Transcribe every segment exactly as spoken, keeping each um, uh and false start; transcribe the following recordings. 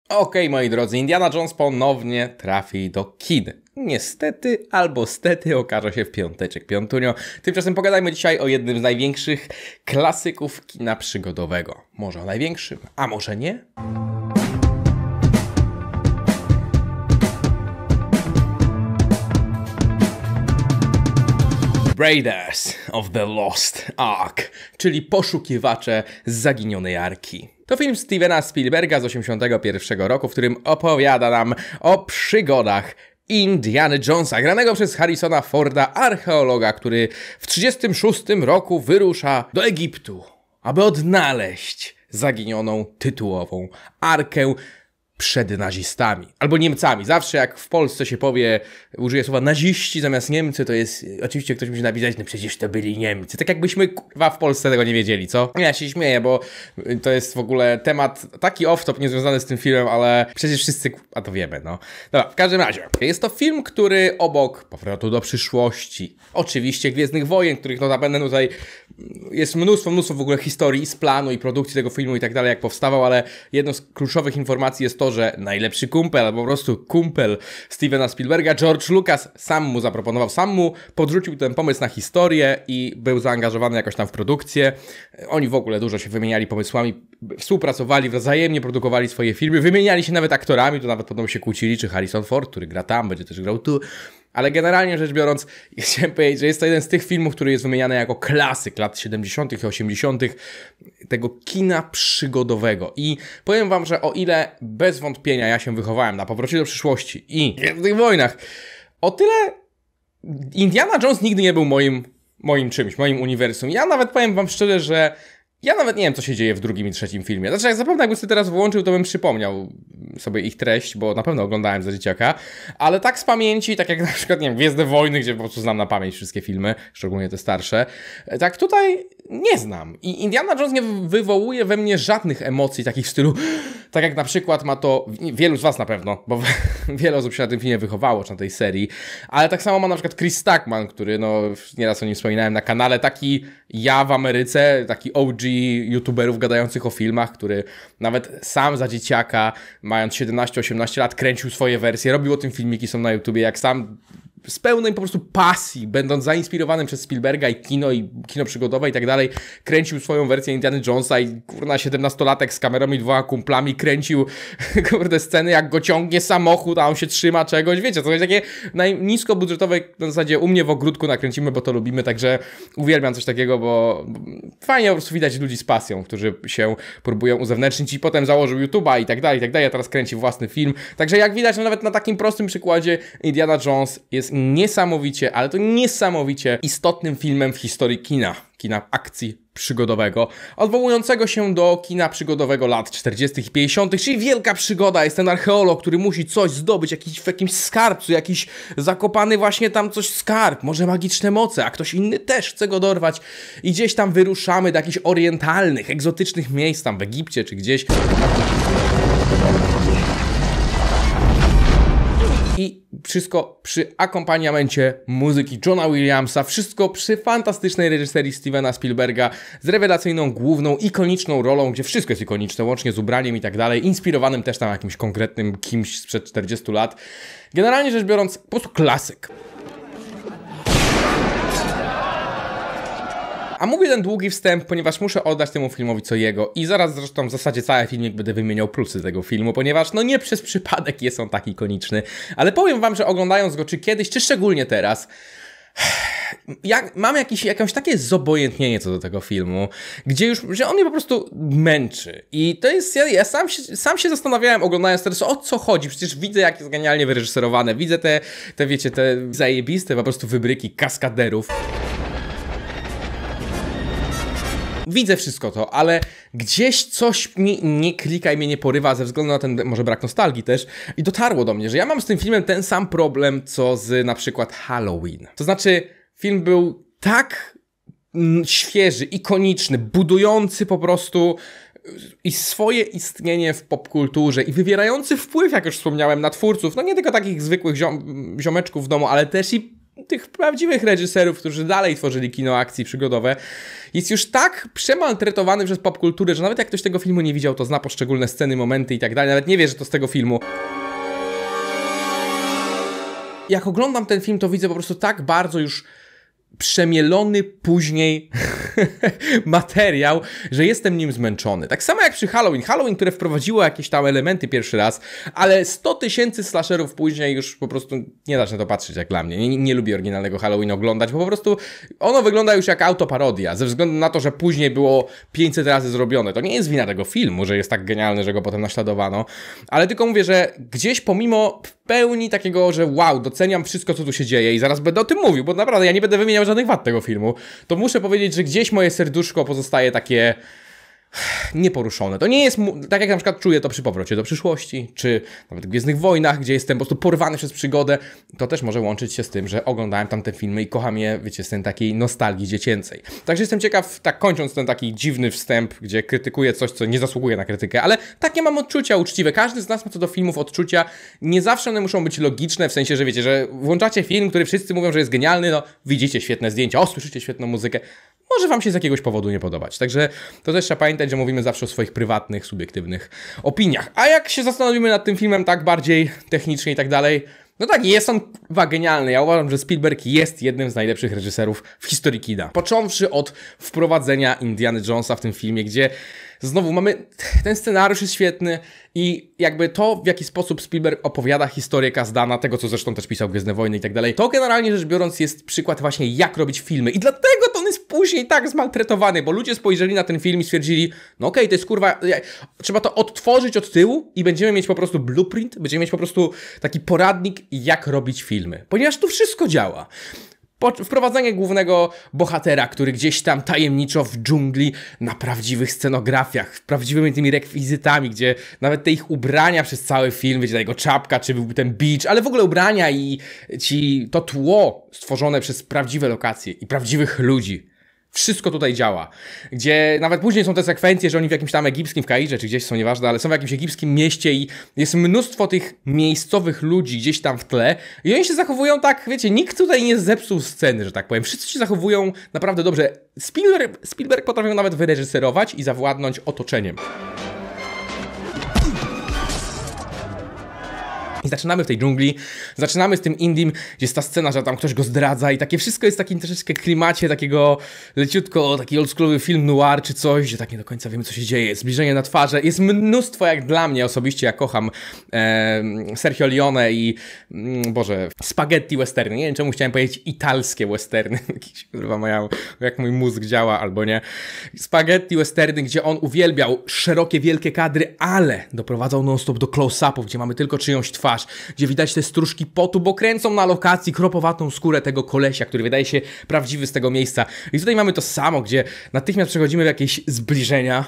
Okej, okay, moi drodzy, Indiana Jones ponownie trafi do kin. Niestety albo stety okaże się w piąteczek, piątunio. Tymczasem pogadajmy dzisiaj o jednym z największych klasyków kina przygodowego. Może o największym, a może nie? Raiders of the Lost Ark, czyli poszukiwacze zaginionej arki. To film Stevena Spielberga z osiemdziesiątego pierwszego roku, w którym opowiada nam o przygodach Indiana Jonesa, granego przez Harrisona Forda, archeologa, który w trzydziestym szóstym roku wyrusza do Egiptu, aby odnaleźć zaginioną tytułową arkę przed nazistami, albo Niemcami. Zawsze jak w Polsce się powie, użyje słowa naziści zamiast Niemcy, to jest, oczywiście ktoś musi napisać, no przecież to byli Niemcy. Tak jakbyśmy kurwa w Polsce tego nie wiedzieli, co? Ja się śmieję, bo to jest w ogóle temat taki off-top, niezwiązany z tym filmem, ale przecież wszyscy, a to wiemy, no. Dobra, w każdym razie, jest to film, który obok Powrotu do przyszłości, oczywiście Gwiezdnych Wojen, których notabene tutaj jest mnóstwo, mnóstwo w ogóle historii z planu i produkcji tego filmu i tak dalej, jak powstawał, ale jedną z kluczowych informacji jest to, że najlepszy kumpel, albo po prostu kumpel Stevena Spielberga, George Lucas, sam mu zaproponował, sam mu podrzucił ten pomysł na historię i był zaangażowany jakoś tam w produkcję. Oni w ogóle dużo się wymieniali pomysłami, współpracowali, wzajemnie produkowali swoje filmy, wymieniali się nawet aktorami, to nawet potem się kłócili, czy Harrison Ford, który gra tam, będzie też grał tu. Ale generalnie rzecz biorąc, chciałem powiedzieć, że jest to jeden z tych filmów, który jest wymieniany jako klasyk lat siedemdziesiątych i osiemdziesiątych tego kina przygodowego. I powiem wam, że o ile bez wątpienia ja się wychowałem na Powrocie do przyszłości i w tych wojnach, o tyle Indiana Jones nigdy nie był moim, moim czymś, moim uniwersum. Ja nawet powiem wam szczerze, że ja nawet nie wiem, co się dzieje w drugim i trzecim filmie. Znaczy, jak zapewne jakbym sobie teraz włączył, to bym przypomniał sobie ich treść, bo na pewno oglądałem za dzieciaka. Ale tak z pamięci, tak jak na przykład, nie wiem, Gwiezdne Wojny, gdzie po prostu znam na pamięć wszystkie filmy, szczególnie te starsze, tak tutaj nie znam. I Indiana Jones nie wywołuje we mnie żadnych emocji takich w stylu, tak jak na przykład ma to wielu z was na pewno, bo wiele osób się na tym filmie wychowało, czy na tej serii, ale tak samo ma na przykład Chris Stuckman, który, no, nieraz o nim wspominałem na kanale, taki ja w Ameryce, taki O G youtuberów gadających o filmach, który nawet sam za dzieciaka, mając siedemnaście osiemnaście lat, kręcił swoje wersje, robił o tym filmiki, są na YouTubie, jak sam z pełnej po prostu pasji, będąc zainspirowanym przez Spielberga i kino, i kino przygodowe i tak dalej, kręcił swoją wersję Indiana Jonesa i kurna siedemnastolatek z kamerą i dwoma kumplami kręcił kurde sceny, jak go ciągnie samochód, a on się trzyma czegoś, wiecie, to jest takie niskobudżetowe, w zasadzie u mnie w ogródku nakręcimy, bo to lubimy, także uwielbiam coś takiego, bo fajnie po prostu widać ludzi z pasją, którzy się próbują uzewnętrznić i potem założył YouTube'a i tak dalej, i tak dalej, a teraz kręci własny film, także jak widać, no nawet na takim prostym przykładzie Indiana Jones jest niesamowicie, ale to niesamowicie istotnym filmem w historii kina, kina akcji przygodowego, odwołującego się do kina przygodowego lat czterdziestych i pięćdziesiątych, czyli wielka przygoda, jest ten archeolog, który musi coś zdobyć, jakiś, w jakimś skarbcu, jakiś zakopany właśnie tam coś skarb, może magiczne moce, a ktoś inny też chce go dorwać i gdzieś tam wyruszamy do jakichś orientalnych, egzotycznych miejsc, tam w Egipcie czy gdzieś. I wszystko przy akompaniamencie muzyki Johna Williamsa, wszystko przy fantastycznej reżyserii Stevena Spielberga z rewelacyjną, główną, ikoniczną rolą, gdzie wszystko jest ikoniczne, łącznie z ubraniem i tak dalej, inspirowanym też tam jakimś konkretnym kimś sprzed czterdziestu lat. Generalnie rzecz biorąc, po prostu klasyk. A mówię ten długi wstęp, ponieważ muszę oddać temu filmowi co jego i zaraz zresztą w zasadzie cały filmik będę wymieniał plusy tego filmu, ponieważ no nie przez przypadek jest on tak ikoniczny, ale powiem wam, że oglądając go czy kiedyś, czy szczególnie teraz, ja mam jakieś, jakieś takie zobojętnienie co do tego filmu, gdzie już, że on mnie po prostu męczy i to jest, ja, ja sam, się, sam się zastanawiałem oglądając teraz, o co chodzi, przecież widzę jak jest genialnie wyreżyserowane, widzę te, te wiecie, te zajebiste po prostu wybryki kaskaderów. Widzę wszystko to, ale gdzieś coś mi nie klika i mnie nie porywa ze względu na ten może brak nostalgii też i dotarło do mnie, że ja mam z tym filmem ten sam problem co z na przykład Halloween. To znaczy film był tak świeży, ikoniczny, budujący po prostu i swoje istnienie w popkulturze i wywierający wpływ, jak już wspomniałem, na twórców, no nie tylko takich zwykłych ziom ziomeczków w domu, ale też i tych prawdziwych reżyserów, którzy dalej tworzyli kino akcji przygodowe, jest już tak przemaltretowany przez popkulturę, że nawet jak ktoś tego filmu nie widział, to zna poszczególne sceny, momenty i tak dalej, nawet nie wie, że to z tego filmu. Jak oglądam ten film, to widzę po prostu tak bardzo już przemielony później materiał, że jestem nim zmęczony. Tak samo jak przy Halloween. Halloween, które wprowadziło jakieś tam elementy pierwszy raz, ale sto tysięcy slasherów później już po prostu nie da się na to patrzeć jak dla mnie. Nie, nie lubię oryginalnego Halloween oglądać, bo po prostu ono wygląda już jak autoparodia, ze względu na to, że później było pięćset razy zrobione. To nie jest wina tego filmu, że jest tak genialny, że go potem naśladowano, ale tylko mówię, że gdzieś pomimo w pełni takiego, że wow, doceniam wszystko, co tu się dzieje i zaraz będę o tym mówił, bo naprawdę ja nie będę wymieniał żadnych wad tego filmu, to muszę powiedzieć, że gdzieś moje serduszko pozostaje takie nieporuszone. To nie jest, tak jak na przykład czuję to przy Powrocie do przyszłości, czy nawet w Gwiezdnych Wojnach, gdzie jestem po prostu porwany przez przygodę, to też może łączyć się z tym, że oglądałem tamte filmy i kocham je, wiecie, z tej takiej nostalgii dziecięcej. Także jestem ciekaw, tak kończąc ten taki dziwny wstęp, gdzie krytykuję coś, co nie zasługuje na krytykę, ale takie mam odczucia uczciwe. Każdy z nas ma co do filmów odczucia. Nie zawsze one muszą być logiczne, w sensie, że wiecie, że włączacie film, który wszyscy mówią, że jest genialny, no widzicie świetne zdjęcia, o, słyszycie świetną muzykę. Może wam się z jakiegoś powodu nie podobać. Także to też trzeba pamiętać, że mówimy zawsze o swoich prywatnych, subiektywnych opiniach. A jak się zastanowimy nad tym filmem tak bardziej technicznie i tak dalej, no tak, jest on chyba genialny. Ja uważam, że Spielberg jest jednym z najlepszych reżyserów w historii kina. Począwszy od wprowadzenia Indiana Jonesa w tym filmie, gdzie znowu mamy, ten scenariusz jest świetny i jakby to, w jaki sposób Spielberg opowiada historię Kasdana, tego co zresztą też pisał Gwiezdne Wojny i tak dalej, to generalnie rzecz biorąc jest przykład właśnie jak robić filmy i dlatego to on jest później tak zmaltretowany, bo ludzie spojrzeli na ten film i stwierdzili, no okej, okay, to jest kurwa, trzeba to odtworzyć od tyłu i będziemy mieć po prostu blueprint, będziemy mieć po prostu taki poradnik jak robić filmy, ponieważ tu wszystko działa. Wprowadzenie głównego bohatera, który gdzieś tam tajemniczo w dżungli, na prawdziwych scenografiach, prawdziwymi tymi rekwizytami, gdzie nawet te ich ubrania przez cały film, wiecie, ta jego czapka, czy byłby ten beach, ale w ogóle ubrania i ci, to tło stworzone przez prawdziwe lokacje i prawdziwych ludzi. Wszystko tutaj działa, gdzie nawet później są te sekwencje, że oni w jakimś tam egipskim, w Kairze, czy gdzieś są, nieważne, ale są w jakimś egipskim mieście i jest mnóstwo tych miejscowych ludzi gdzieś tam w tle i oni się zachowują tak, wiecie, nikt tutaj nie zepsuł sceny, że tak powiem. Wszyscy się zachowują naprawdę dobrze. Spielberg, Spielberg potrafił nawet wyreżyserować i zawładnąć otoczeniem. I zaczynamy w tej dżungli, zaczynamy z tym Indim, gdzie jest ta scena, że tam ktoś go zdradza i takie wszystko jest w takim troszeczkę klimacie takiego leciutko, taki oldschoolowy film noir czy coś, że tak nie do końca wiemy co się dzieje, zbliżenie na twarze, jest mnóstwo jak dla mnie osobiście, ja kocham e, Sergio Leone i mm, Boże, spaghetti westerny, nie wiem czemu chciałem powiedzieć italskie westerny, kurwa moja, jak mój mózg działa albo nie, spaghetti westerny, gdzie on uwielbiał szerokie, wielkie kadry, ale doprowadzał non-stop do close-upów, gdzie mamy tylko czyjąś twarz, gdzie widać te stróżki potu, bo kręcą na lokacji kropowatą skórę tego kolesia, który wydaje się prawdziwy z tego miejsca. I tutaj mamy to samo, gdzie natychmiast przechodzimy w jakieś zbliżenia.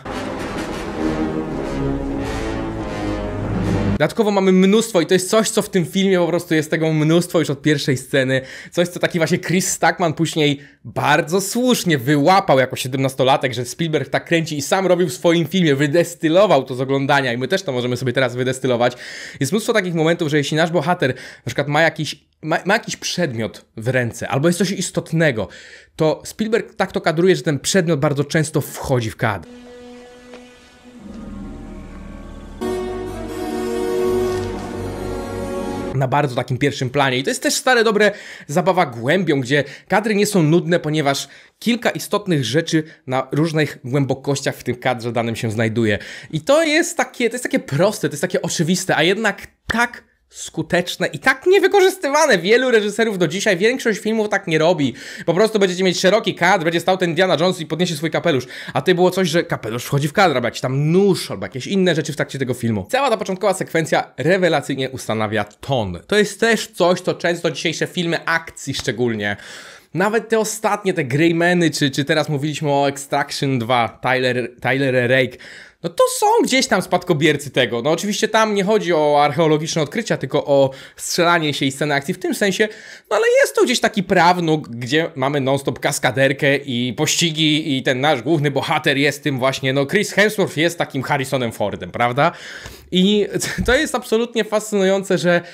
Dodatkowo mamy mnóstwo i to jest coś, co w tym filmie po prostu jest tego mnóstwo już od pierwszej sceny. Coś, co taki właśnie Chris Stackman później bardzo słusznie wyłapał jako siedemnastolatek, że Spielberg tak kręci i sam robił w swoim filmie, wydestylował to z oglądania i my też to możemy sobie teraz wydestylować. Jest mnóstwo takich momentów, że jeśli nasz bohater na przykład ma jakiś, ma, ma jakiś przedmiot w ręce albo jest coś istotnego, to Spielberg tak to kadruje, że ten przedmiot bardzo często wchodzi w kadr. Na bardzo takim pierwszym planie. I to jest też stare, dobre zabawa głębią, gdzie kadry nie są nudne, ponieważ kilka istotnych rzeczy na różnych głębokościach w tym kadrze danym się znajduje. I to jest takie, to jest takie proste, to jest takie oczywiste, a jednak tak skuteczne i tak niewykorzystywane. Wielu reżyserów do dzisiaj, większość filmów tak nie robi. Po prostu będziecie mieć szeroki kadr, będzie stał ten Indiana Jones i podniesie swój kapelusz. A to było coś, że kapelusz wchodzi w kadr, albo jakiś tam nóż, albo jakieś inne rzeczy w trakcie tego filmu. Cała ta początkowa sekwencja rewelacyjnie ustanawia ton. To jest też coś, co często dzisiejsze filmy akcji szczególnie, nawet te ostatnie, te Greymany, czy, czy teraz mówiliśmy o Extraction dwa, Tyler, Tyler Rake, no to są gdzieś tam spadkobiercy tego. No oczywiście tam nie chodzi o archeologiczne odkrycia, tylko o strzelanie się i scenę akcji w tym sensie, no ale jest to gdzieś taki prawnuk, gdzie mamy non-stop kaskaderkę i pościgi i ten nasz główny bohater jest tym właśnie, no Chris Hemsworth jest takim Harrisonem Fordem, prawda? I to jest absolutnie fascynujące, że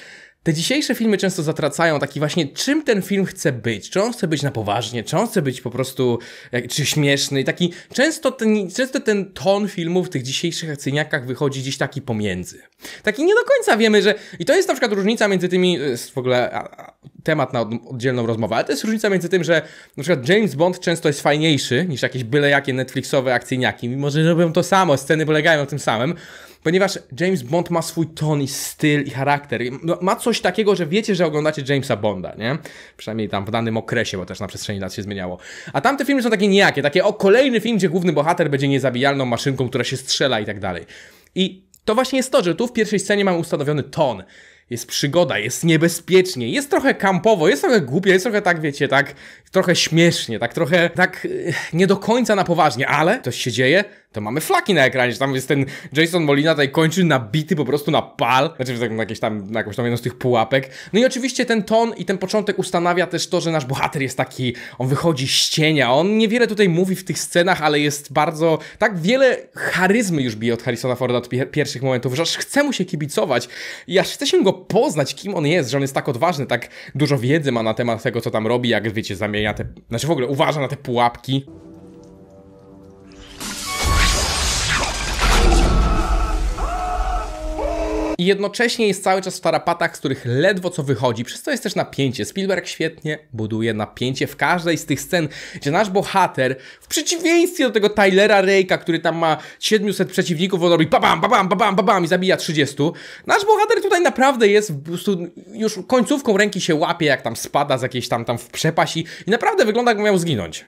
Te dzisiejsze filmy często zatracają taki właśnie, czym ten film chce być. Czy on chce być na poważnie, czy on chce być po prostu, jak, czy śmieszny. I taki, często ten, często ten ton filmów w tych dzisiejszych akcyjniakach wychodzi gdzieś taki pomiędzy. Taki nie do końca wiemy, że... I to jest na przykład różnica między tymi... Jest w ogóle a, a, temat na oddzielną rozmowę, ale to jest różnica między tym, że na przykład James Bond często jest fajniejszy niż jakieś byle jakie Netflixowe akcyjniaki, mimo że robią to samo, sceny polegają na tym samym. Ponieważ James Bond ma swój ton i styl i charakter. Ma coś takiego, że wiecie, że oglądacie Jamesa Bonda, nie? Przynajmniej tam w danym okresie, bo też na przestrzeni lat się zmieniało. A tamte filmy są takie nijakie, takie o kolejny film, gdzie główny bohater będzie niezabijalną maszynką, która się strzela i tak dalej. I to właśnie jest to, że tu w pierwszej scenie mamy ustanowiony ton. Jest przygoda, jest niebezpiecznie, jest trochę kampowo, jest trochę głupie, jest trochę tak, wiecie, tak trochę śmiesznie, tak trochę, tak yy, nie do końca na poważnie, ale coś się dzieje, to mamy flaki na ekranie, że tam jest ten Jason Molina tutaj kończy nabity po prostu na pal, znaczy na, jakieś tam, na jakąś tam jedną z tych pułapek. No i oczywiście ten ton i ten początek ustanawia też to, że nasz bohater jest taki, on wychodzi z cienia, on niewiele tutaj mówi w tych scenach, ale jest bardzo, tak wiele charyzmy już bije od Harrisona Forda od pi pierwszych momentów, że aż chce mu się kibicować i aż chce się go poznać, kim on jest, że on jest tak odważny, tak dużo wiedzy ma na temat tego, co tam robi, jak wiecie, zamienia te, znaczy w ogóle uważa na te pułapki. I jednocześnie jest cały czas w tarapatach, z których ledwo co wychodzi, przez to jest też napięcie. Spielberg świetnie buduje napięcie w każdej z tych scen, gdzie nasz bohater, w przeciwieństwie do tego Tylera Rake'a, który tam ma siedmiuset przeciwników, on robi babam, babam, babam, babam i zabija trzydziestu. Nasz bohater tutaj naprawdę jest po prostu już końcówką ręki się łapie, jak tam spada z jakiejś tam, tam w przepaść i, i naprawdę wygląda, jakby miał zginąć.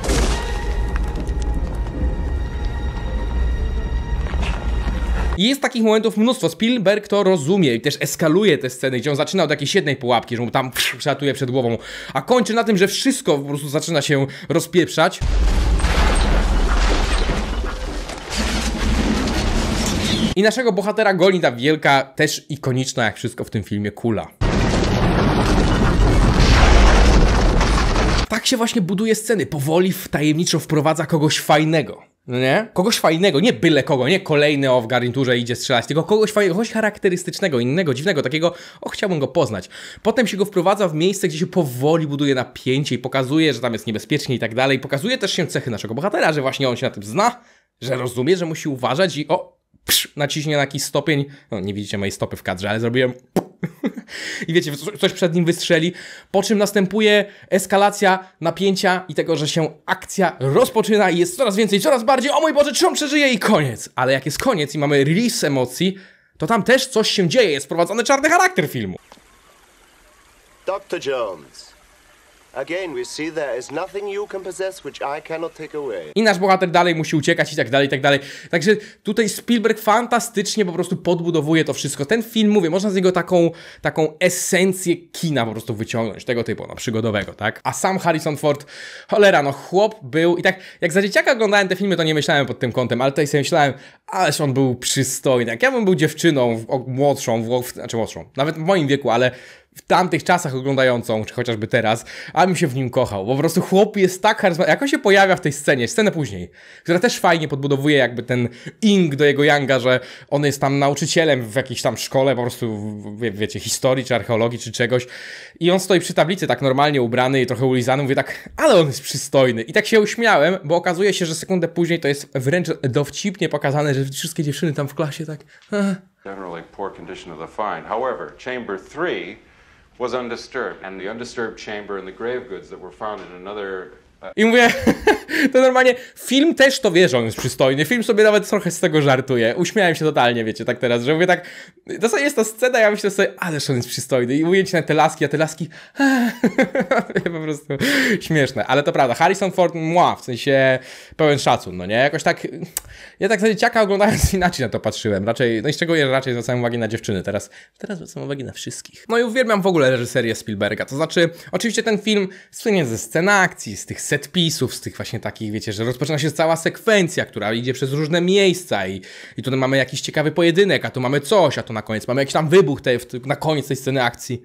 I jest takich momentów mnóstwo. Spielberg to rozumie i też eskaluje te sceny, gdzie on zaczyna od jakiejś jednej pułapki, że mu tam przelatuje przed głową, a kończy na tym, że wszystko po prostu zaczyna się rozpieprzać. I naszego bohatera goni ta wielka, też ikoniczna jak wszystko w tym filmie, kula. Tak się właśnie buduje sceny. Powoli tajemniczo wprowadza kogoś fajnego. No nie? Kogoś fajnego, nie byle kogo, nie kolejny o w garniturze idzie strzelać, tylko kogoś fajnego, kogoś charakterystycznego, innego, dziwnego, takiego, o chciałbym go poznać. Potem się go wprowadza w miejsce, gdzie się powoli buduje napięcie i pokazuje, że tam jest niebezpiecznie i tak dalej. Pokazuje też się cechy naszego bohatera, że właśnie on się na tym zna, że rozumie, że musi uważać i o, psz, naciśnie na jakiś stopień, no nie widzicie mojej stopy w kadrze, ale zrobiłem i wiecie, coś przed nim wystrzeli, po czym następuje eskalacja napięcia i tego, że się akcja rozpoczyna i jest coraz więcej, coraz bardziej, o mój Boże, czy on przeżyje i koniec. Ale jak jest koniec i mamy release emocji, to tam też coś się dzieje, jest wprowadzony czarny charakter filmu. doktor Jones. Again, we see there is nothing you can possess which I cannot take away. I nasz bohater dalej musi uciekać i tak dalej, i tak dalej. Także tutaj Spielberg fantastycznie po prostu podbudowuje to wszystko. Ten film, mówię, można z niego taką, taką esencję kina po prostu wyciągnąć, tego typu, no, przygodowego, tak? A sam Harrison Ford, cholera, no chłop był i tak, jak za dzieciaka oglądałem te filmy, to nie myślałem pod tym kątem, ale tutaj sobie myślałem, ależ on był przystojny. Jak ja bym był dziewczyną, o, młodszą, w, znaczy młodszą, nawet w moim wieku, ale w tamtych czasach oglądającą, czy chociażby teraz, a bym się w nim kochał. Po prostu chłop jest tak charyzmatyczny. Jak on się pojawia w tej scenie, scenę później, która też fajnie podbudowuje jakby ten ing do jego Younga, że on jest tam nauczycielem w jakiejś tam szkole, po prostu, wie, wiecie, historii, czy archeologii, czy czegoś. I on stoi przy tablicy tak normalnie ubrany i trochę ulizany, mówię tak, ale on jest przystojny. I tak się uśmiałem, bo okazuje się, że sekundę później to jest wręcz dowcipnie pokazane, że wszystkie dziewczyny tam w klasie tak... Generally poor condition of the find. However, chamber three was undisturbed, and the undisturbed chamber and the grave goods that were found in another... Uh... I mówię, to normalnie, film też to wie, że on jest przystojny, film sobie nawet trochę z tego żartuje, uśmiałem się totalnie, wiecie, tak teraz, że mówię tak, to sobie jest ta scena, ja myślę sobie, ależ on jest przystojny i ujęcie na te laski, a te laski, po prostu śmieszne, ale to prawda, Harrison Ford, mła, w sensie pełen szacun, no nie, jakoś tak, ja tak za dzieciaka oglądając inaczej na to patrzyłem, raczej, no i z czego ja raczej zwracałem uwagę na dziewczyny, teraz, teraz zwracam uwagę na wszystkich. No i uwielbiam w ogóle reżyserię Spielberga, to znaczy, oczywiście ten film słynie ze scen akcji, z tych setpisów, z tych właśnie takich, wiecie, że rozpoczyna się cała sekwencja, która idzie przez różne miejsca i, i tutaj mamy jakiś ciekawy pojedynek, a tu mamy coś, a tu na koniec mamy jakiś tam wybuch tej, na koniec tej sceny akcji.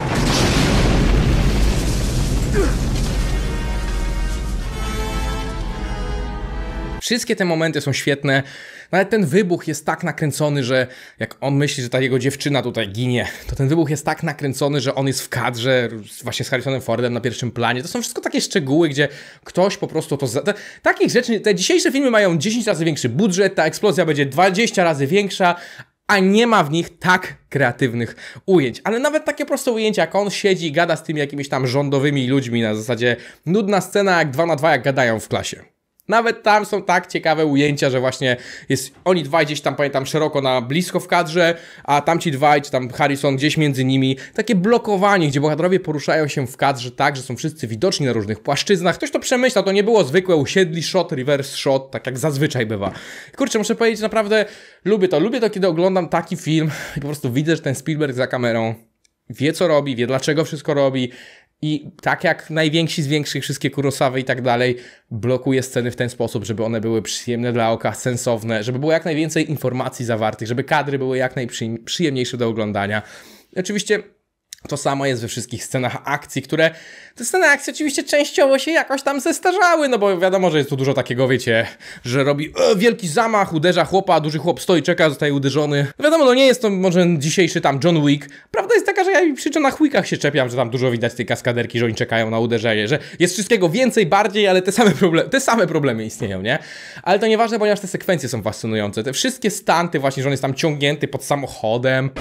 Wszystkie te momenty są świetne. Nawet ten wybuch jest tak nakręcony, że jak on myśli, że ta jego dziewczyna tutaj ginie, to ten wybuch jest tak nakręcony, że on jest w kadrze właśnie z Harrisonem Fordem na pierwszym planie. To są wszystko takie szczegóły, gdzie ktoś po prostu to... Za... Takich rzeczy... Te dzisiejsze filmy mają dziesięć razy większy budżet, ta eksplozja będzie dwadzieścia razy większa, a nie ma w nich tak kreatywnych ujęć. Ale nawet takie proste ujęcia, jak on siedzi i gada z tymi jakimiś tam rządowymi ludźmi na zasadzie nudna scena jak dwa na dwa, jak gadają w klasie. Nawet tam są tak ciekawe ujęcia, że właśnie jest oni dwaj gdzieś tam, pamiętam, szeroko na blisko w kadrze, a tamci dwaj, czy tam Harrison gdzieś między nimi. Takie blokowanie, gdzie bohaterowie poruszają się w kadrze tak, że są wszyscy widoczni na różnych płaszczyznach. Ktoś to przemyślał, to nie było zwykłe usiedli shot, reverse shot, tak jak zazwyczaj bywa. Kurczę, muszę powiedzieć, naprawdę lubię to. Lubię to, kiedy oglądam taki film i po prostu widzę, że ten Spielberg za kamerą wie, co robi, wie, dlaczego wszystko robi. I tak jak najwięksi z większych, wszystkie Kurosawy i tak dalej, blokuje sceny w ten sposób, żeby one były przyjemne dla oka, sensowne, żeby było jak najwięcej informacji zawartych, żeby kadry były jak najprzyjemniejsze do oglądania. I oczywiście to samo jest we wszystkich scenach akcji, które... Te sceny akcji oczywiście częściowo się jakoś tam zestarzały, no bo wiadomo, że jest tu dużo takiego, wiecie, że robi e, wielki zamach, uderza chłopa, duży chłop stoi, czeka, zostaje uderzony. No wiadomo, no nie jest to może dzisiejszy tam John Wick. Prawda jest taka, że ja przy Johnach Wickach się czepiam, że tam dużo widać tej kaskaderki, że oni czekają na uderzenie, że jest wszystkiego więcej, bardziej, ale te same, problem te same problemy istnieją, nie? Ale to nieważne, ponieważ te sekwencje są fascynujące. Te wszystkie stanty właśnie, że on jest tam ciągnięty pod samochodem.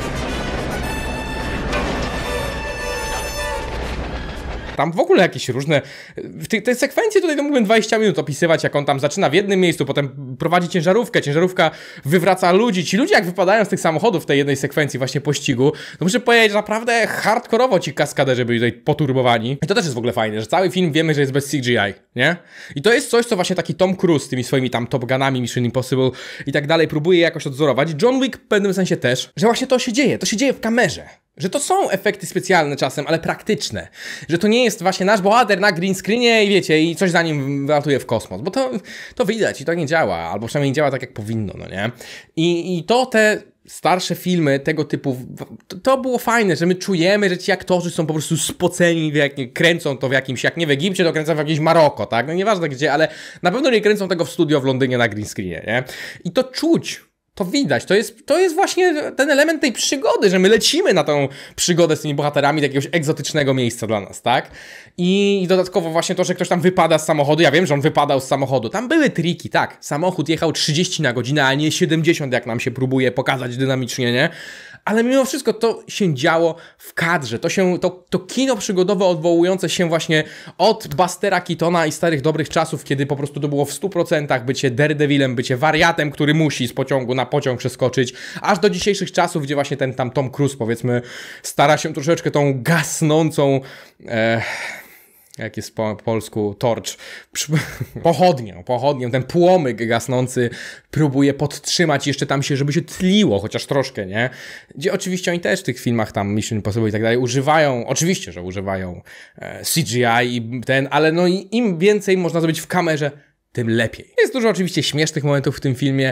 Tam w ogóle jakieś różne... Te, te sekwencje tutaj to mógłbym dwadzieścia minut opisywać, jak on tam zaczyna w jednym miejscu, potem prowadzi ciężarówkę, ciężarówka wywraca ludzi. Ci ludzie jak wypadają z tych samochodów w tej jednej sekwencji właśnie pościgu, to muszę powiedzieć, że naprawdę hardkorowo ci kaskaderzy byli tutaj poturbowani. I to też jest w ogóle fajne, że cały film wiemy, że jest bez C G I, nie? I to jest coś, co właśnie taki Tom Cruise z tymi swoimi tam Top Gunami, Mission Impossible i tak dalej próbuje jakoś odzorować. John Wick w pewnym sensie też, że właśnie to się dzieje, to się dzieje w kamerze. Że to są efekty specjalne czasem, ale praktyczne. Że to nie jest właśnie nasz bohater na green screenie i wiecie, i coś za nim wylatuje w kosmos. Bo to, to widać i to nie działa, albo przynajmniej nie działa tak, jak powinno, no nie? I, i to te starsze filmy tego typu, to, to było fajne, że my czujemy, że ci aktorzy są po prostu spoceni, jak nie kręcą to w jakimś, jak nie w Egipcie, to kręcą w jakimś Maroko, tak? No nieważne gdzie, ale na pewno nie kręcą tego w studio w Londynie na green screenie, nie? I to czuć. To widać, to jest, to jest właśnie ten element tej przygody, że my lecimy na tą przygodę z tymi bohaterami do jakiegoś egzotycznego miejsca dla nas, tak? I dodatkowo właśnie to, że ktoś tam wypada z samochodu, ja wiem, że on wypadał z samochodu, tam były triki, tak, samochód jechał trzydzieści na godzinę, a nie siedemdziesiąt, jak nam się próbuje pokazać dynamicznie, nie? Ale mimo wszystko to się działo w kadrze, to, się, to, to kino przygodowe odwołujące się właśnie od Bustera Keatona i starych dobrych czasów, kiedy po prostu to było w stu procentach bycie Daredevilem, bycie wariatem, który musi z pociągu na pociąg przeskoczyć, aż do dzisiejszych czasów, gdzie właśnie ten tam Tom Cruise, powiedzmy, stara się troszeczkę tą gasnącą... E, jak jest po polsku, torcz, pochodnią, pochodnią, ten płomyk gasnący próbuje podtrzymać jeszcze tam się, żeby się tliło, chociaż troszkę, nie? Gdzie oczywiście oni też w tych filmach tam Mission Impossible i tak dalej używają, oczywiście, że używają e, C G I i ten, ale no i im więcej można zrobić w kamerze, tym lepiej. Jest dużo oczywiście śmiesznych momentów w tym filmie.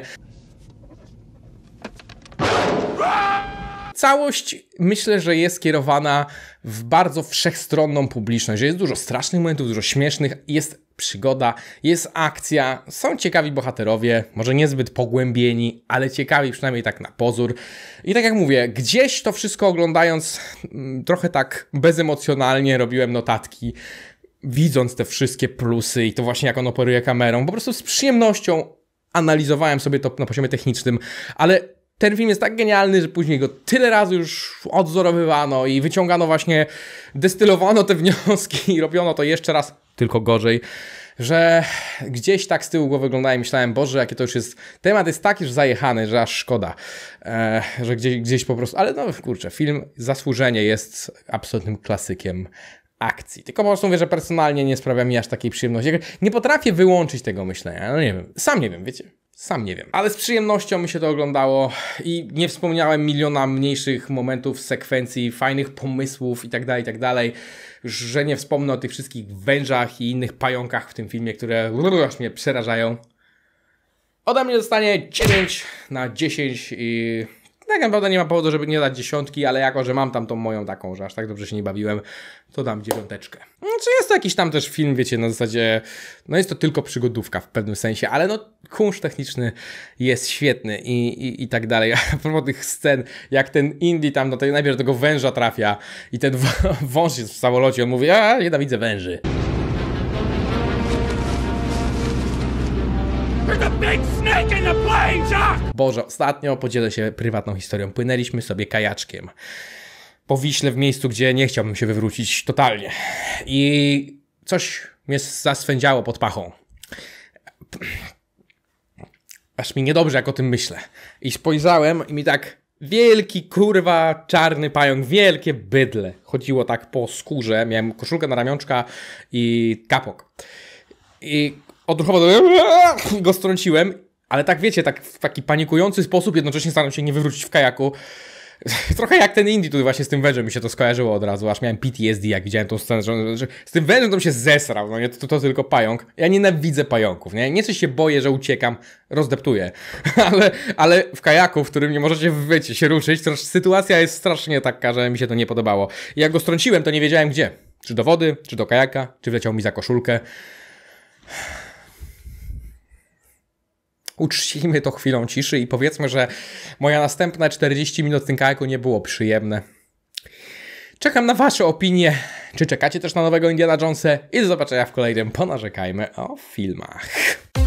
Całość myślę, że jest kierowana w bardzo wszechstronną publiczność, że jest dużo strasznych momentów, dużo śmiesznych, jest przygoda, jest akcja, są ciekawi bohaterowie, może niezbyt pogłębieni, ale ciekawi przynajmniej tak na pozór. I tak jak mówię, gdzieś to wszystko oglądając trochę tak bezemocjonalnie robiłem notatki, widząc te wszystkie plusy i to właśnie jak on operuje kamerą, po prostu z przyjemnością analizowałem sobie to na poziomie technicznym, ale ten film jest tak genialny, że później go tyle razy już odzorowywano i wyciągano właśnie, destylowano te wnioski i robiono to jeszcze raz, tylko gorzej, że gdzieś tak z tyłu głowy wyglądałem i myślałem, Boże, jakie to już jest, temat jest taki już zajechany, że aż szkoda, e, że gdzieś, gdzieś po prostu, ale no kurczę, film zasłużenie jest absolutnym klasykiem akcji. Tylko po prostu mówię, że personalnie nie sprawia mi aż takiej przyjemności. Nie potrafię wyłączyć tego myślenia, no nie wiem, sam nie wiem, wiecie. Sam nie wiem. Ale z przyjemnością mi się to oglądało i nie wspomniałem miliona mniejszych momentów, sekwencji, fajnych pomysłów i tak dalej, i tak dalej. Że nie wspomnę o tych wszystkich wężach i innych pająkach w tym filmie, które aż mnie przerażają. Ode mnie zostanie dziewięć na dziesięć i tak naprawdę nie ma powodu, żeby nie dać dziesiątki, ale jako, że mam tam tą moją taką, że aż tak dobrze się nie bawiłem, to dam dziewiąteczkę. Znaczy jest to jakiś tam też film, wiecie, na zasadzie, no jest to tylko przygodówka w pewnym sensie, ale no kunszt techniczny jest świetny i, i, i tak dalej. A propos tych scen, jak ten Indy tam, no to najpierw tego węża trafia i ten wąż jest w samolocie, on mówi, a nienawidzę węży. Boże, ostatnio podzielę się prywatną historią. Płynęliśmy sobie kajaczkiem po Wiśle w miejscu, gdzie nie chciałbym się wywrócić totalnie. I coś mnie zaswędziało pod pachą. Aż mi niedobrze, jak o tym myślę. I spojrzałem i mi tak wielki, kurwa, czarny pająk, wielkie bydle. Chodziło tak po skórze. Miałem koszulkę na ramionczka i kapok. I odruchowo go strąciłem, ale tak wiecie, tak w taki panikujący sposób, jednocześnie staram się nie wywrócić w kajaku. Trochę jak ten Indy, tu właśnie z tym wężem mi się to skojarzyło od razu, aż miałem P T S D, jak widziałem tą scenę, że, że z tym wężem to mi się zesrał, no nie, to, to tylko pająk. Ja nienawidzę pająków, nie, nie coś się boję, że uciekam, rozdeptuję, ale, ale w kajaku, w którym nie możecie, wiecie, się ruszyć, to sytuacja jest strasznie taka, że mi się to nie podobało. I jak go strąciłem, to nie wiedziałem gdzie, czy do wody, czy do kajaka, czy wleciał mi za koszulkę. Uczcijmy to chwilą ciszy i powiedzmy, że moja następne czterdzieści minut w tym kajaku nie było przyjemne. Czekam na wasze opinie. Czy czekacie też na nowego Indiana Jonesa? I do zobaczenia w kolejnym Ponarzekajmy o filmach.